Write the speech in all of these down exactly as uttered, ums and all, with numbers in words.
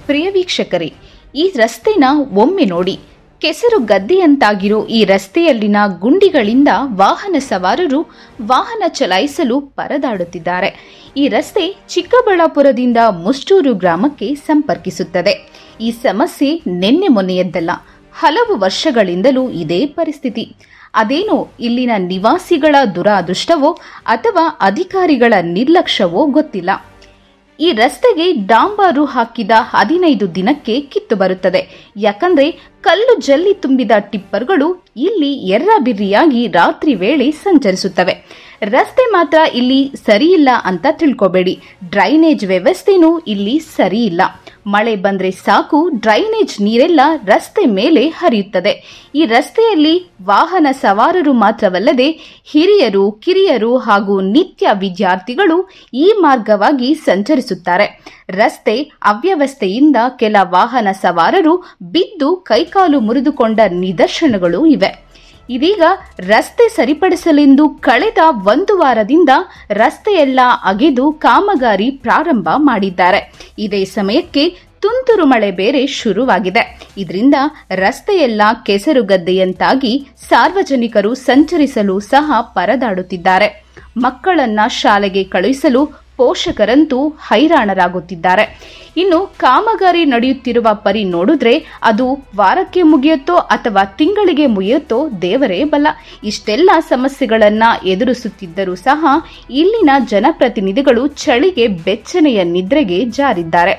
ಪ್ರಿಯ ವೀಕ್ಷಕರೇ, ಈ ರಸ್ತೆನ ಒಮ್ಮೆ ನೋಡಿ. ಕೆಸರು ಗದ್ದೆಯಂತಾಗಿರೋ ಈ ರಸ್ತೆಯಲ್ಲಿನ ಗುಂಡಿಗಳಿಂದ ವಾಹನ ಸವಾರರು ವಾಹನ ಚಲಾಯಿಸಲು ಪರದಾಡುತ್ತಿದ್ದಾರೆ. ಈ ರಸ್ತೆ ಚಿಕ್ಕಬಳ್ಳಾಪುರದಿಂದ ಮುಷ್ಟೂರು ಗ್ರಾಮಕ್ಕೆ ಸಂಪರ್ಕಿಸುತ್ತದೆ. ಈ ಸಮಸ್ಯೆ ನಿನ್ನೆ ಮೊನ್ನೆಯದ್ದಲ್ಲ, ಹಲವು ವರ್ಷಗಳಿಂದಲೂ ಇದೇ ಪರಿಸ್ಥಿತಿ. ಅದೇನೋ ಇಲ್ಲಿನ ನಿವಾಸಿಗಳ ದುರಾದೃಷ್ಟವೋ ಅಥವಾ ಅಧಿಕಾರಿಗಳ ನಿರ್ಲಕ್ಷ್ಯವೋ ಗೊತ್ತಿಲ್ಲ. ಈ ರಸ್ತೆಗೆ ಡಾಂಬಾರು ಹಾಕಿದ ಹದಿನೈದು ದಿನಕ್ಕೆ ಕಿತ್ತು ಬರುತ್ತದೆ. ಯಾಕಂದ್ರೆ ಕಲ್ಲು ಜಲ್ಲಿ ತುಂಬಿದ ಟಿಪ್ಪರ್ಗಳು ಇಲ್ಲಿ ಎರ್ರಬಿರ್ರಿಯಾಗಿ ರಾತ್ರಿ ವೇಳೆ ಸಂಚರಿಸುತ್ತವೆ. ರಸ್ತೆ ಮಾತ್ರ ಇಲ್ಲಿ ಸರಿಯಿಲ್ಲ ಅಂತ ತಿಳ್ಕೋಬೇಡಿ. ಡ್ರೈನೇಜ್ ವ್ಯವಸ್ಥೆನೂ ಇಲ್ಲಿ ಸರಿಯಿಲ್ಲ. ಮಳೆ ಬಂದ್ರೆ ಸಾಕು, ಡ್ರೈನೇಜ್ ನೀರೆಲ್ಲ ರಸ್ತೆ ಮೇಲೆ ಹರಿಯುತ್ತದೆ. ಈ ರಸ್ತೆಯಲ್ಲಿ ವಾಹನ ಸವಾರರು ಮಾತ್ರವಲ್ಲದೆ ಹಿರಿಯರು, ಕಿರಿಯರು ಹಾಗೂ ನಿತ್ಯ ವಿದ್ಯಾರ್ಥಿಗಳು ಈ ಮಾರ್ಗವಾಗಿ ಸಂಚರಿಸುತ್ತಾರೆ. ರಸ್ತೆ ಅವ್ಯವಸ್ಥೆಯಿಂದ ಕೆಲ ವಾಹನ ಸವಾರರು ಬಿದ್ದು ಕೈಕಾಲು ಮುರಿದುಕೊಂಡ ನಿದರ್ಶನಗಳು ಇವೆ. ಇದೀಗ ರಸ್ತೆ ಸರಿಪಡಿಸಲೆಂದು ಕಳೆದ ಒಂದು ವಾರದಿಂದ ರಸ್ತೆಯೆಲ್ಲ ಅಗೆದು ಕಾಮಗಾರಿ ಪ್ರಾರಂಭ ಮಾಡಿದ್ದಾರೆ. ಇದೇ ಸಮಯಕ್ಕೆ ತುಂತುರು ಮಳೆ ಬೇರೆ ಶುರುವಾಗಿದೆ. ಇದರಿಂದ ರಸ್ತೆಯೆಲ್ಲ ಕೆಸರುಗದ್ದೆಯಂತಾಗಿ ಸಾರ್ವಜನಿಕರು ಸಂಚರಿಸಲು ಸಹ ಪರದಾಡುತ್ತಿದ್ದಾರೆ. ಮಕ್ಕಳನ್ನ ಶಾಲೆಗೆ ಕಳುಹಿಸಲು ಪೋಷಕರಂತೂ ಹೈರಾಣರಾಗುತ್ತಿದ್ದಾರೆ. ಇನ್ನು ಕಾಮಗಾರಿ ನಡೆಯುತ್ತಿರುವ ಪರಿ ನೋಡಿದ್ರೆ ಅದು ವಾರಕ್ಕೆ ಮುಗಿಯುತ್ತೋ ಅಥವಾ ತಿಂಗಳಿಗೆ ಮುಗಿಯುತ್ತೋ ದೇವರೇ ಬಲ್ಲ. ಇಷ್ಟೆಲ್ಲ ಸಮಸ್ಯೆಗಳನ್ನ ಎದುರಿಸುತ್ತಿದ್ದರೂ ಸಹ ಇಲ್ಲಿನ ಜನಪ್ರತಿನಿಧಿಗಳು ಚಳಿಗೆ ಬೆಚ್ಚನೆಯ ನಿದ್ರೆಗೆ ಜಾರಿದ್ದಾರೆ.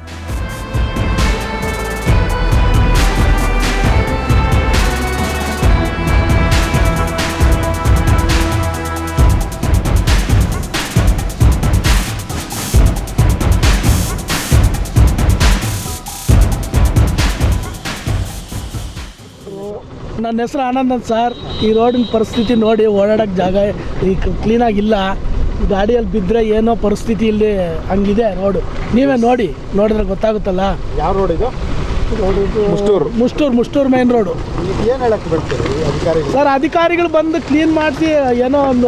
ನನ್ನ ಹೆಸರು ಆನಂದ್ ಅಂತ ಸರ್. ಈ ರೋಡಿನ ಪರಿಸ್ಥಿತಿ ನೋಡಿ, ಓಡಾಡೋಕ್ಕೆ ಜಾಗ ಈ ಕ್ಲೀನಾಗಿಲ್ಲ. ಗಾಡಿಯಲ್ಲಿ ಬಿದ್ದರೆ ಏನೋ ಪರಿಸ್ಥಿತಿ ಇಲ್ಲಿ ಹಂಗಿದೆ ರೋಡು. ನೀವೇ ನೋಡಿ, ನೋಡಿದ್ರೆ ಗೊತ್ತಾಗುತ್ತಲ್ಲ. ಯಾವ ರೋಡ್ ಇದು? Mushturu Mushturu Mushturu main road. ಏನು ಹೇಳಕ್ಕೆ ಬರ್ತೀರಿ ಅಧಿಕಾರಿಗಳು? ಸರ್, ಅಧಿಕಾರಿಗಳು ಬಂದು ಕ್ಲೀನ್ ಮಾಡಿಸಿ ಏನೋ ಒಂದು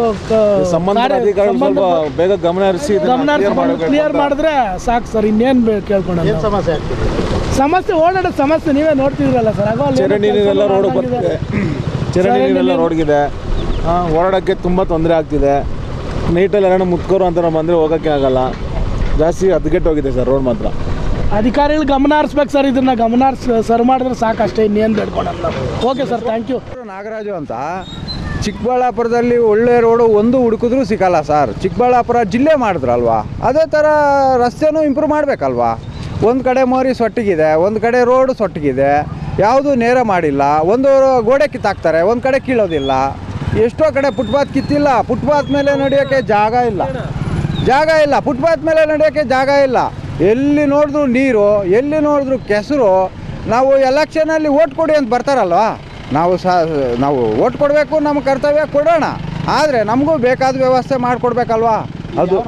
ಬೇಗ ಗಮನ ಹರಿಸಿ ಗಮನ ಕ್ಲಿಯರ್ ಮಾಡಿದ್ರೆ ಸಾಕು ಸರ್. ಇನ್ನೇನು ಕೇಳ್ಕೊಂಡು ಸಮಸ್ಯೆ ಆಗ್ತದೆ? ಸಮಸ್ಯೆ ಓಡಾಡೋ ಸಮಸ್ಯೆ ನೀವೇ ನೋಡ್ತಿದ್ರಲ್ಲ ಸರ್. ಆಗ ಚರಂಡಿ ನೀರೆಲ್ಲ ರೋಡ್ ಬರ್ತಿದೆ, ಚರಂಡಿ ನೀರೆಲ್ಲ ರೋಡ್ಗಿದೆ. ಓಡಾಡೋಕ್ಕೆ ತುಂಬ ತೊಂದರೆ ಆಗ್ತಿದೆ. ನೈಟಲ್ಲಿ ಎಲ್ಲ ಮುತ್ಕೋರು ಅಂತ ಬಂದರೆ ಹೋಗೋಕ್ಕೆ ಆಗಲ್ಲ. ಜಾಸ್ತಿ ಹದಗೆಟ್ಟೋಗಿದೆ ಸರ್ ರೋಡ್ ಮಾತ್ರ. ಅಧಿಕಾರಿಗಳು ಗಮನ ಹರಿಸ್ಬೇಕು ಸರ್. ಇದನ್ನ ಗಮನ ಹರಿಸ್ ಸರ್ ಮಾಡಿದ್ರೆ ಸಾಕಷ್ಟೇ, ಇನ್ನೇನು ಬೇಡ್ಕೊಳಲ್ಲ. Okay sir, thank you. Nagaraju ಅಂತ. ಚಿಕ್ಕಬಳ್ಳಾಪುರದಲ್ಲಿ ಒಳ್ಳೆ ರೋಡು ಒಂದು ಹುಡುಕಿದ್ರೂ ಸಿಗಲ್ಲ ಸರ್. ಚಿಕ್ಕಬಳ್ಳಾಪುರ ಜಿಲ್ಲೆ ಮಾಡಿದ್ರಲ್ವಾ, ಅದೇ ಥರ ರಸ್ತೆನೂ ಇಂಪ್ರೂವ್ ಮಾಡಬೇಕಲ್ವಾ. ಒಂದು ಕಡೆ ಮೋರಿ ಸೊಟ್ಟಿಗಿದೆ, ಒಂದು ಕಡೆ ರೋಡು ಸೊಟ್ಟಿಗಿದೆ, ಯಾವುದೂ ನೇರ ಮಾಡಿಲ್ಲ. ಒಂದು ಗೋಡೆ ಕಿತ್ತಾಕ್ತಾರೆ, ಒಂದು ಕಡೆ ಕೀಳೋದಿಲ್ಲ. ಎಷ್ಟೋ ಕಡೆ ಫುಟ್ಪಾತ್ ಕಿತ್ತಿಲ್ಲ. ಫುಟ್ಪಾತ್ ಮೇಲೆ ನಡೆಯೋಕ್ಕೆ ಜಾಗ ಇಲ್ಲ ಜಾಗ ಇಲ್ಲ ಫುಟ್ಪಾತ್ ಮೇಲೆ ನಡೆಯೋಕ್ಕೆ ಜಾಗ ಇಲ್ಲ. ಎಲ್ಲಿ ನೋಡಿದ್ರು ನೀರು, ಎಲ್ಲಿ ನೋಡಿದ್ರು ಕೆಸರು. ನಾವು ಎಲೆಕ್ಷನಲ್ಲಿ ಓಟ್ ಕೊಡಿ ಅಂತ ಬರ್ತಾರಲ್ವಾ, ನಾವು ಸಹ ನಾವು ಓಟ್ ಕೊಡಬೇಕು, ನಮ್ಮ ಕರ್ತವ್ಯ ಕೊಡೋಣ. ಆದರೆ ನಮಗೂ ಬೇಕಾದ ವ್ಯವಸ್ಥೆ ಮಾಡಿಕೊಡ್ಬೇಕಲ್ವಾ. ಅದು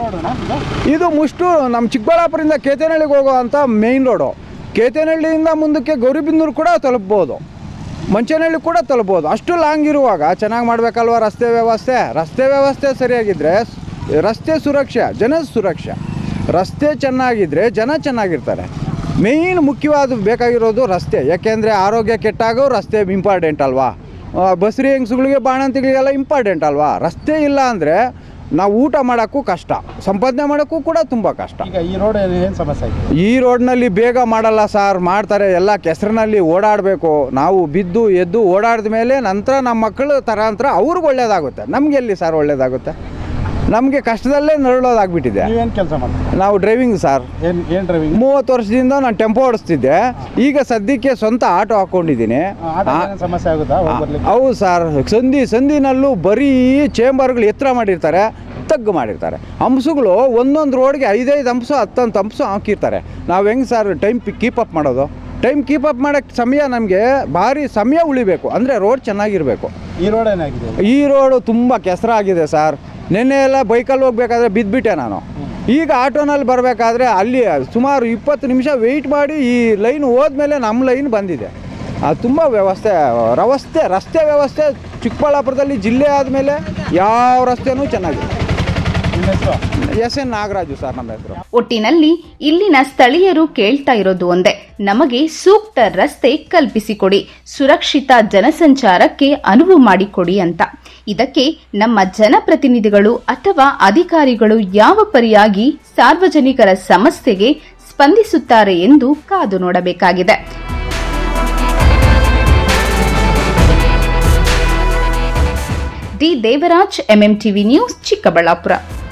ಇದು ಮುಷ್ಟೂರು ನಮ್ಮ ಚಿಕ್ಕಬಳ್ಳಾಪುರದಿಂದ ಕೇತನಹಳ್ಳಿಗೆ ಹೋಗುವಂಥ ಮೇಯ್ನ್ ರೋಡು. ಕೇತನಹಳ್ಳಿಯಿಂದ ಮುಂದಕ್ಕೆ ಗೌರಿಬಿದನೂರು ಕೂಡ ತಲುಪ್ಬೋದು, ಮಂಚನಹಳ್ಳಿ ಕೂಡ ತಲುಪ್ಬೋದು. ಅಷ್ಟು ಲಾಂಗ್ ಇರುವಾಗ ಚೆನ್ನಾಗಿ ಮಾಡಬೇಕಲ್ವ ರಸ್ತೆ ವ್ಯವಸ್ಥೆ. ರಸ್ತೆ ವ್ಯವಸ್ಥೆ ಸರಿಯಾಗಿದ್ದರೆ ರಸ್ತೆ ಸುರಕ್ಷೆ, ಜನ ಸುರಕ್ಷೆ. ರಸ್ತೆ ಚೆನ್ನಾಗಿದ್ದರೆ ಜನ ಚೆನ್ನಾಗಿರ್ತಾರೆ. ಮೇಯ್ನ್ ಮುಖ್ಯವಾದ ಬೇಕಾಗಿರೋದು ರಸ್ತೆ. ಯಾಕೆಂದರೆ ಆರೋಗ್ಯ ಕೆಟ್ಟಾಗೋ ರಸ್ತೆ ಇಂಪಾರ್ಟೆಂಟ್ ಅಲ್ವಾ. ಬಸ್ರಿ ಹೆಂಗಸುಗಳಿಗೆ, ಬಾಣಂತಿಗಳಿಗೆಲ್ಲ ಇಂಪಾರ್ಟೆಂಟ್ ಅಲ್ವಾ. ರಸ್ತೆ ಇಲ್ಲ ಅಂದರೆ ನಾವು ಊಟ ಮಾಡೋಕ್ಕೂ ಕಷ್ಟ, ಸಂಪಾದನೆ ಮಾಡೋಕ್ಕೂ ಕೂಡ ತುಂಬ ಕಷ್ಟ. ಈಗ ಈ ರೋಡ್ ಏನು ಸಮಸ್ಯೆ ಆಗಿದೆ? ಈ ರೋಡ್ನಲ್ಲಿ ಬೇಗ ಮಾಡಲ್ಲ ಸರ್. ಮಾಡ್ತಾರೆ ಎಲ್ಲ ಕೆಸರಿನಲ್ಲಿ ಓಡಾಡಬೇಕು. ನಾವು ಬಿದ್ದು ಎದ್ದು ಓಡಾಡಿದ ಮೇಲೆ ನಂತರ ನಮ್ಮ ಮಕ್ಕಳು ತರಾಂತರ ಅವ್ರಿಗೆ ಒಳ್ಳೇದಾಗುತ್ತೆ. ನಮಗೆ ಎಲ್ಲಿ ಸರ್ ಒಳ್ಳೇದಾಗುತ್ತೆ? ನಮಗೆ ಕಷ್ಟದಲ್ಲೇ ನರಳೋದಾಗ್ಬಿಟ್ಟಿದೆ. ನೀವೇನು ಕೆಲಸ ಮಾಡ್ತೀವಿ? ನಾವು ಡ್ರೈವಿಂಗ್ ಸರ್. ಏನು ಏನು ಡ್ರೈವಿಂಗ್? ಮೂವತ್ತು ವರ್ಷದಿಂದ ನಾನು ಟೆಂಪೋ ಓಡಿಸ್ತಿದ್ದೆ. ಈಗ ಸದ್ಯಕ್ಕೆ ಸ್ವಂತ ಆಟೋ ಹಾಕ್ಕೊಂಡಿದ್ದೀನಿ. ಸಮಸ್ಯೆ ಆಗುತ್ತಾ? ಹೌದು ಸರ್. ಸಂಧಿ ಸಂಧಿನಲ್ಲೂ ಬರೀ ಚೇಂಬರ್ಗಳು ಎತ್ತರ ಮಾಡಿರ್ತಾರೆ, ತಗ್ಗು ಮಾಡಿರ್ತಾರೆ. ಹಂಸಗಳು ಒಂದೊಂದು ರೋಡ್ಗೆ ಐದೈದು ಹಂಸು ಹತ್ತೊಂದು ಹಂಸು ಹಾಕಿರ್ತಾರೆ. ನಾವು ಹೆಂಗೆ ಸರ್ ಟೈಮ್ ಕೀಪಪ್ ಮಾಡೋದು? ಟೈಮ್ ಕೀಪಪ್ ಮಾಡೋಕ್ಕೆ ಸಮಯ ನಮಗೆ ಭಾರಿ ಸಮಯ ಉಳಿಬೇಕು. ಅಂದರೆ ರೋಡ್ ಚೆನ್ನಾಗಿರಬೇಕು. ಈ ರೋಡ್ ಏನಾಗಿದೆ? ಈ ರೋಡು ತುಂಬ ಕೆಸರಾಗಿದೆ ಸರ್. ನಿನ್ನೆ ಎಲ್ಲ ಬೈಕಲ್ಲಿ ಹೋಗ್ಬೇಕಾದ್ರೆ ಬಿದ್ದುಬಿಟ್ಟೆ ನಾನು. ಈಗ ಆಟೋನಲ್ಲಿ ಬರಬೇಕಾದ್ರೆ ಅಲ್ಲಿ ಸುಮಾರು ಇಪ್ಪತ್ತು ನಿಮಿಷ ವೆಯ್ಟ್ ಮಾಡಿ ಈ ಲೈನ್ ಹೋದ್ಮೇಲೆ ನಮ್ಮ ಲೈನ್ ಬಂದಿದೆ. ಅದು ತುಂಬ ವ್ಯವಸ್ಥೆ ರಸ್ತೆ ರಸ್ತೆ ವ್ಯವಸ್ಥೆ ಚಿಕ್ಕಬಳ್ಳಾಪುರದಲ್ಲಿ ಜಿಲ್ಲೆ ಆದಮೇಲೆ ಯಾವ ರಸ್ತೆನೂ ಚೆನ್ನಾಗಿದೆ. ಎಸ್ ಎನ್ ನಾಗರಾಜು ಸರ್ ನಮ್ಮ ಹೆಸರು. ಒಟ್ಟಿನಲ್ಲಿ ಇಲ್ಲಿನ ಸ್ಥಳೀಯರು ಕೇಳ್ತಾ ಇರೋದು ಒಂದೇ, ನಮಗೆ ಸೂಕ್ತ ರಸ್ತೆ ಕಲ್ಪಿಸಿಕೊಡಿ, ಸುರಕ್ಷಿತ ಜನಸಂಚಾರಕ್ಕೆ ಅನುವು ಮಾಡಿಕೊಡಿ ಅಂತ. ಇದಕ್ಕೆ ನಮ್ಮ ಜನಪ್ರತಿನಿಧಿಗಳು ಅಥವಾ ಅಧಿಕಾರಿಗಳು ಯಾವ ಪರಿಯಾಗಿ ಸಾರ್ವಜನಿಕರ ಸಮಸ್ಯೆಗೆ ಸ್ಪಂದಿಸುತ್ತಾರೆ ಎಂದು ಕಾದು ನೋಡಬೇಕಾಗಿದೆ. D Devaraj, MM TV news, Chikkaballapur.